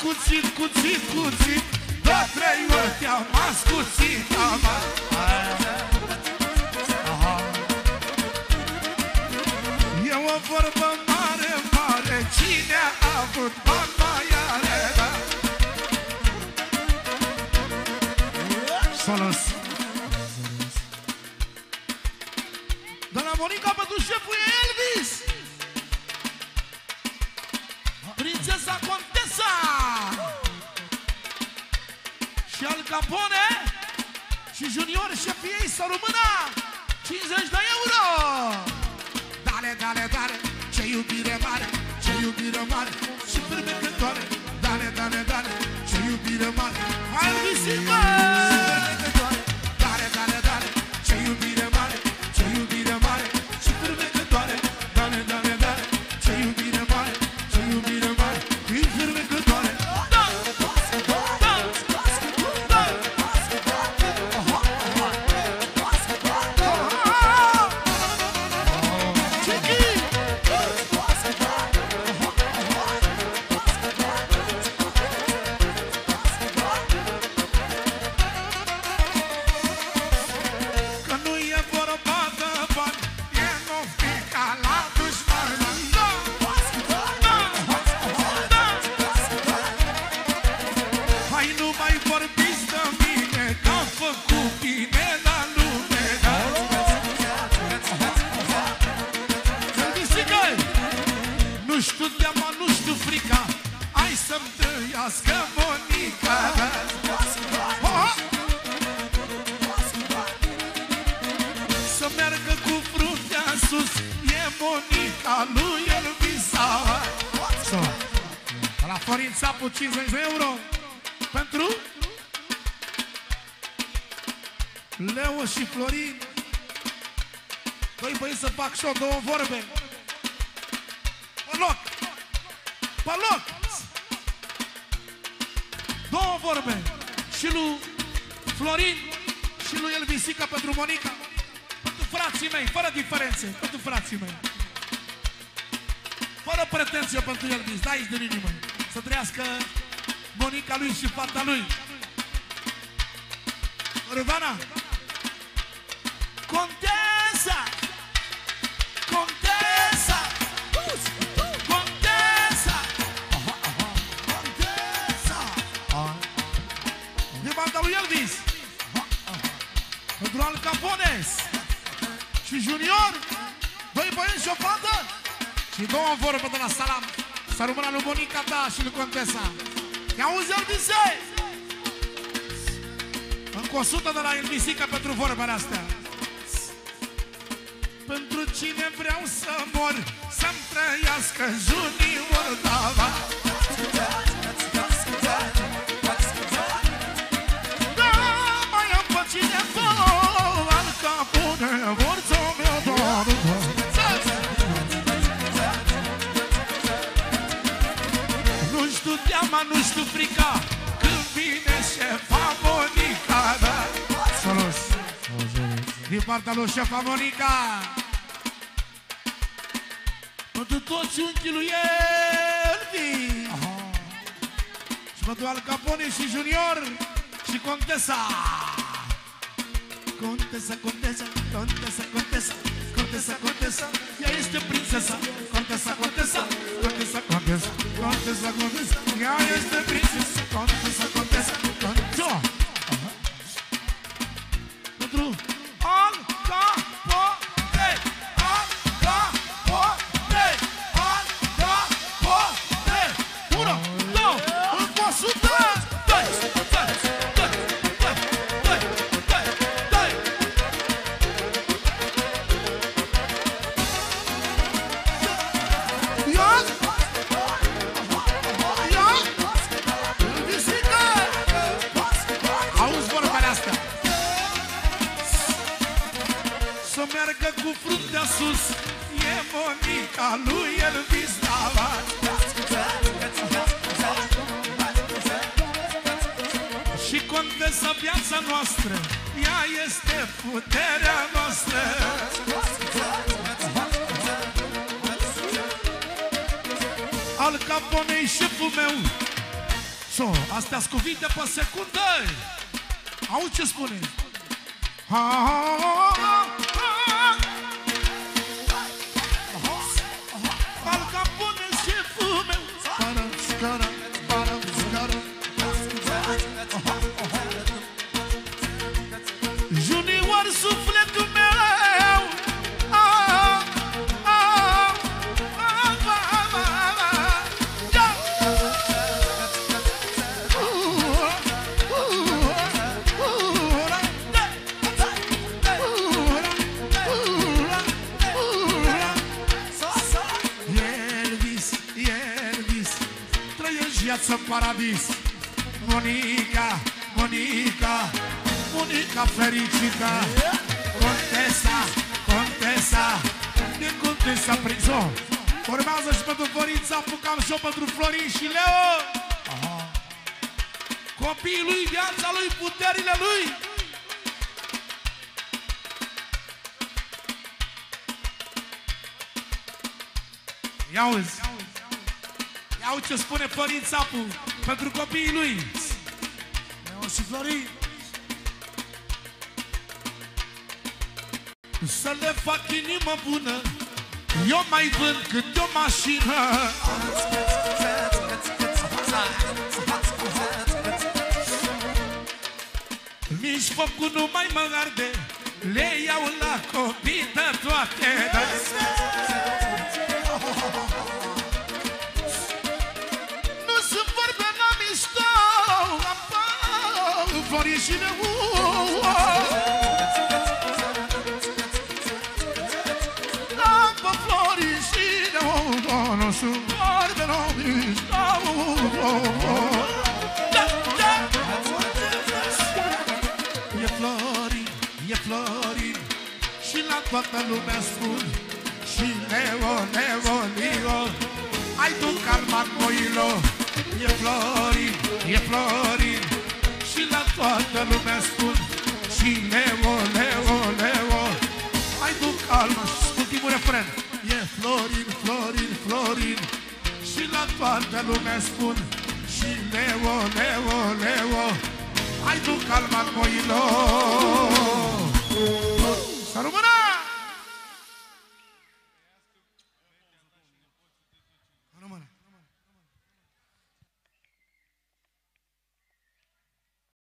cuțit, cuțit, cuțit, de 3 ori te-am ascuțit, amar. E o vorbă mare, mare, cine a avut bani mai are, da? Solos. De la Monica pentru șeful Elvis. Prințesa Contesa și Al Capone și Junior șefii ei să rămână 50 de euro. Dale, dale, dale, ce iubire mare, ce iubire mare și fermecătoare. Dale, dale, dale, ce iubire mare. Hai, Elvisica! Dale, dale, dale, ce iubire mare, ce iubire mare și fermecătoare. Dale, dale, dale, ce iubire mare, ce iubire mare și fermecătoare. Nu știu teama, nu știu frica, hai să-mi trăiască Monica. Să meargă cu fruntea sus, e Monica lui Elvisa. La Florin Țapu 50 de euro pentru Leo și Florin. Doi băieți să fac show, 2 vorbe. Pe loc! Pe loc! 2 vorbe! Și lui Florin și lui Elvisica pentru Monica. Pentru frații mei, fără diferențe. Pentru frații mei. Fără pretenție pentru Elvis, da, aici din inimă. Să trăiască Monica lui și fata lui. Rădana! Contesa! Contesa! Contesa! Contesa! De banda lui Elvis. Pentru Al Capone și Junior. 2 băieți și o fată. Și 2 vorbe de la Salam. Să rămână lui Monica ta și lui Contesa. Te auzi, Elvise? Încă 100 de la Elvisica pentru vorbele astea. Pentru cine vreau să mor, să-mi trăiască Junior Dava. Da, mai am pe cineva, Al Capone, vorța mea doar. Nu știu teama, nu știu frica, când vine șefa Monica. Salut! Din partea lui șefa Monica. Pentru toți unchii lui Elvis. Și pentru Al Capone și Junior și Contesa. Contesa, Contesa, Contesa, Contesa, Contesa, Contesa, ea este prințesa. Contesa, Contesa, Contesa, Contesa, Contesa, Contesa, ea este prințesa. Contesa, Contesa, Contesa. Pentru Al Capone, Al Capone, Al Capone. 1, 2, încă 100. Să meargă cu fruntea sus, e Monica lui Elvis Dava. Și Contesa viața noastră, ea este puterea noastră. Al Capone-i șeful meu So, astea-s cuvinte pe secundă. Auzi ce spune? Al Capone, șeful meu. Junior, sufletul meu. Viață paradis. Monica, Monica, Monica fericită. Contesa, Contesa, din Contesa prin-o. Urmează și pentru Florința, apucam și-o pentru Florin și Leo. Copiii lui, viața lui, puterile lui. Ia-uzi. Iau ce spune Florin Țapu pentru copiii lui. Leo și Florin. Să le fac inimă bună, eu mai vând câte o mașină. Nici focul nu mai mă arde, le iau la copii de toate. Florin și Leo. Apă Florin și Leo. Nu sunt vorbe, nu stau. E Florin, e Florin și la toată lumea spun. Și Leo, Leo, Leo, ai tu calma coilo. E Florin, e Florin și la toată lumea spun. Și Leo, Leo, Leo, ai tu calma. Și ultimul refren. E Florin, Florin, Florin și la toată lumea spun. Și Leo, Leo, Leo, ai tu calma coilo.